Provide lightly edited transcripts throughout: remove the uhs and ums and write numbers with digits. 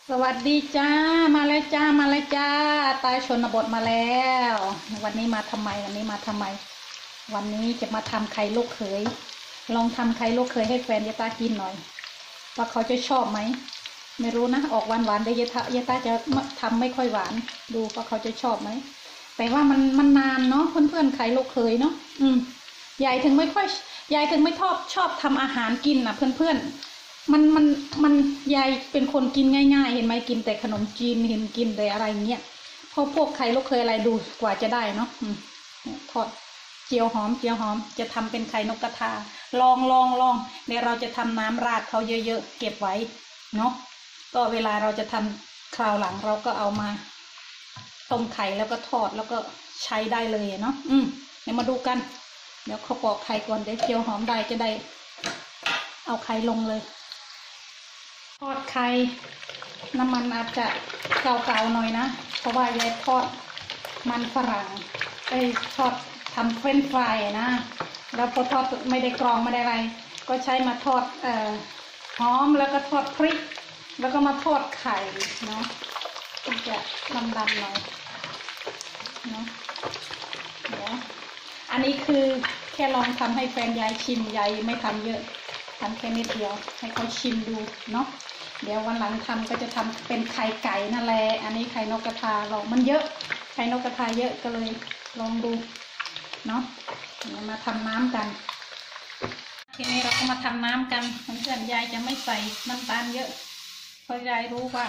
สวัสดีจ้ามาเลยจ้ามาเลยจ้าตายชนบทมาแล้ววันนี้มาทำไมวันนี้จะมาทำไข่ลูกเขยลองทำไข่ลูกเขยให้แฟนยายตากินหน่อยว่าเขาจะชอบไหมไม่รู้นะออกหวานๆได้ยายตาจะทำไม่ค่อยหวานดูว่าเขาจะชอบไหมแต่ว่ามันนานเนาะเพื่อนๆไข่ลูกเขยเนาะยายถึงไม่ชอบทำอาหารกินนะเพื่อนๆมันยายเป็นคนกินง่ายๆเห็นไหมกินแต่ขนมจีนเห็นกินแต่อะไรเงี้ยพอพวกไข่ลูกเขยอะไรดูกว่าจะได้เนาะทอดเจียวหอมจะทำเป็นไข่นกกระทาลองเดี๋ยวเราจะทำน้ำราดเขาเยอะๆเก็บไว้เนาะก็เวลาเราจะทำคราวหลังเราก็เอามาต้มไข่แล้วก็ทอดแล้วก็ใช้ได้เลยเนาะเดี๋ยวมาดูกันเดี๋ยวเขาปอกไข่ก่อนเดี๋ยวเจียวหอมได้จะได้เอาไข่ลงเลยทอดไข่น้ำมันอาจจะเก่าๆหน่อยนะเพราะว่ายายทอดมันฝรั่งทอดทำเฟรนช์ฟรายนะแล้วพอทอดไม่ได้กรองไม่ได้อะไรก็ใช้มาทอดหอมแล้วก็ทอดพริกแล้วก็มาทอดไข่เนาะจะดำๆหน่อยเนาะเดี๋ยวอันนี้คือแค่ลองทำให้แฟนยายชิมยายไม่ทำเยอะทำแค่นิดเดียวให้เขาชิมดูเนาะเดี๋ยววันหลังทำก็จะทำเป็นไข่ไก่นั่นแหละอันนี้ไข่นกกระทาเรามันเยอะไข่นกกระทาเยอะก็เลยลองดูเนาะเดี๋ยวมาทำน้ำกันทีนี้เราก็มาทำน้ำกันเพื่อนๆยายจะไม่ใส่น้ำตาลเยอะเพราะยายรู้ว่า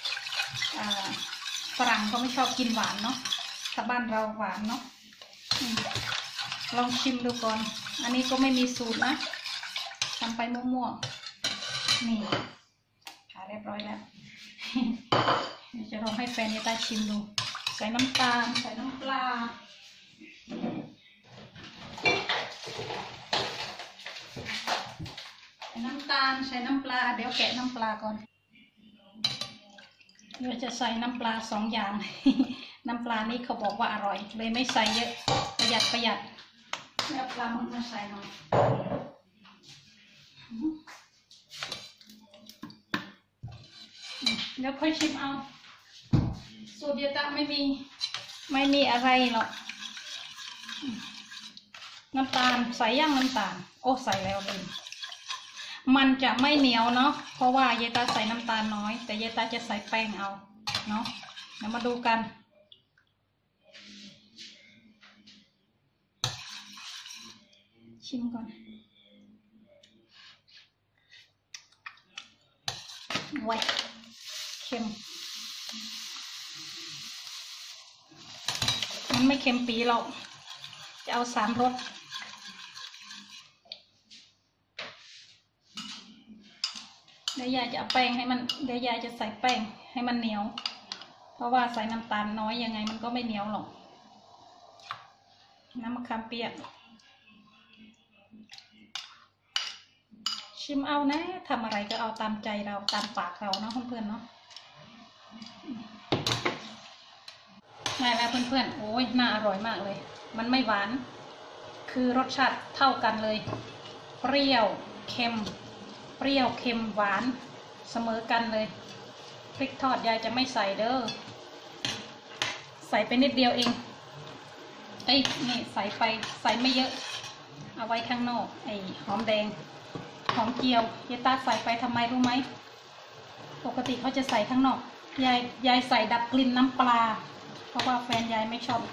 ฝรั่งเขาไม่ชอบกินหวานเนาะถ้าบ้านเราหวานเนาะลองชิมดูก่อนอันนี้ก็ไม่มีสูตรนะทำไปมั่วๆนี่ผ่าเรียบร้อยแล้ว จะลองให้แฟนยายตาชิมดูใส่น้ำตาลใส่น้ำปลาใส่น้ำตาลใส่น้ำปลาเดี๋ยวแกะน้ำปลาก่อนเดี๋ยวจะใส่น้ำปลา2 อย่าง น้ำปลานี้เขาบอกว่าอร่อยเลยไม่ใส่เยอะประหยัดแล้วปลาหมึกมาใส่หน่อยเดี๋ยวค่อยชิมเอาสูตรยายตาไม่มีอะไรหรอกน้ำตาลใส่ย่างน้ำตาลโอ้ใส่แล้วเลยมันจะไม่เหนียวเนาะเพราะว่ายายตาใส่น้ำตาลน้อยแต่ยายตาจะใส่แป้งเอาเนาะเดี๋ยวมาดูกันชิมก่อนไว้เค็มมันไม่เค็มปีหรอกจะเอา3 รสเดี๋ยวยายจะเอาแป้งให้มันเดี๋ยวยายจะใส่แป้งให้มันเหนียวเพราะว่าใส่น้ำตาลน้อยยังไงมันก็ไม่เหนียวหรอกน้ำมะขามเปียกชิมเอานะทำอะไรก็เอาตามใจเราตามปากเราเนาะเพื่อนๆเนาะได้แล้วเพื่อนๆโอ้ยน่าอร่อยมากเลยมันไม่หวานคือรสชาติเท่ากันเลยเปรี้ยวเค็มหวานเสมอกันเลยพริกทอดยายจะไม่ใส่เด้อใส่ไปนิดเดียวเองนี่ใส่ไม่เยอะเอาไว้ข้างนอกหอมแดงหอมเจียวยายตาใส่ไปทำไมรู้ไหมปกติเขาจะใส่ข้างนอกยายใส่ดับกลิ่นน้ำปลาเพราะว่าแฟนยายไม่ชอบ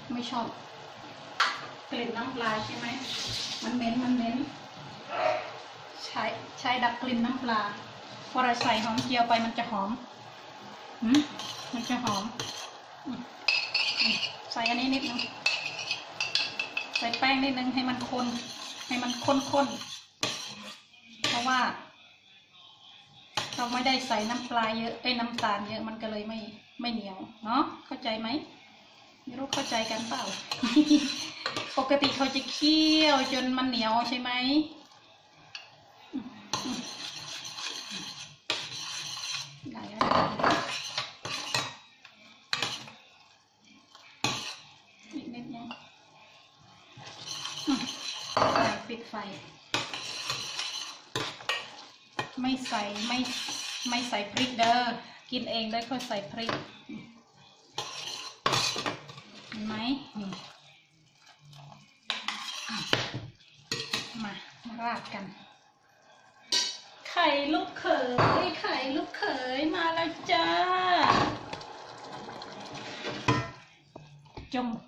กลิ่นน้ำปลาใช่ไหมมันเหม็นใช้ดับกลิ่นน้ำปลาพอเราใส่หอมเจียวไปมันจะหอมใส่อันนี้นิดนึงใส่แป้งนิดนึงให้มันข้นเพราะว่าเราไม่ได้ใส่น้ำปลาเยอะน้ำตาลเยอะมันก็เลยไม่เหนียวเนาะเข้าใจไหมไม่รู้เข้าใจกันเปล่า ปกติเขาจะเคี่ยวจนมันเหนียวใช่ไหมได้แล้วอีกนิดนึงปิดไฟไม่ใส่พริกเด้อกินเองได้ค่อยใส่พริกเห็นไหมนี่มาราดกันไข่ลูกเขยไข่ลูกเขยมาแล้วจ้าจม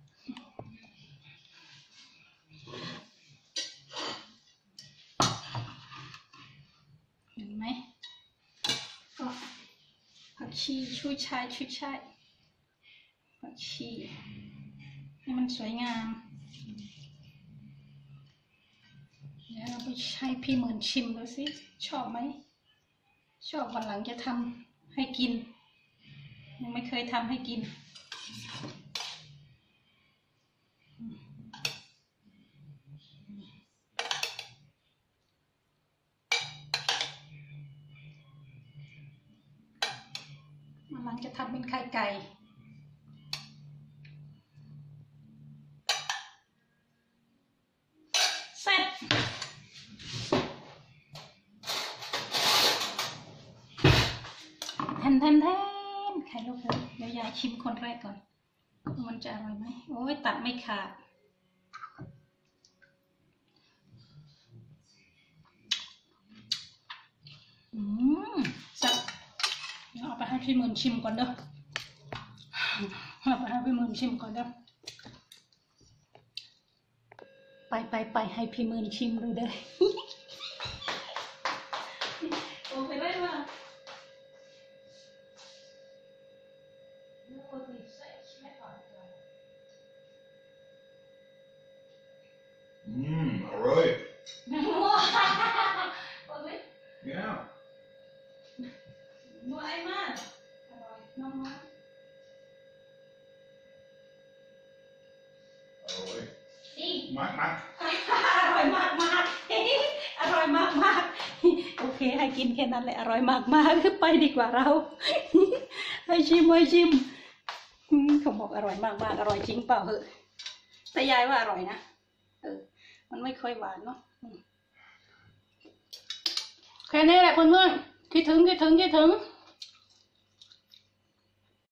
เห็นไหมก็ผักชีชุยชายผักชีให้มันสวยงามเดี๋ยวเราไปให้พี่เหมือนชิมดูสิชอบไหมชอบวันหลังจะทำให้กินยังไม่เคยทำให้กินวันหลังจะทำเป็นไข่ไก่เสร็จแทนไข่ลูกเขยเดี๋ยวยายชิมคนแรกก่อนมันจะอร่อยไหมโอ้ยตัดไม่ขาดสับเอาไปให้พี่หมื่นชิมก่อนเด้อเอาไปให้พี่หมื่นชิมก่อนเด้อไปให้พี่หมื่นชิมดูเด้อโอ้ไปได้มา Alright. โอ้ย Yeah. นัวไอ้มากอร่อยน้องมาก Alright. อีก Mát. อร่อยมากอร่อยมากโอเคให้กินแค่นั้นแหละอร่อยมากไปดีกว่าเราให้ชิมเขาบอกอร่อยมากอร่อยจริงเปล่าเหอะแต่ยายว่าอร่อยนะมันไม่ค่อยหวานเนาะแค่นี้แหละเพื่อนๆคิดถึง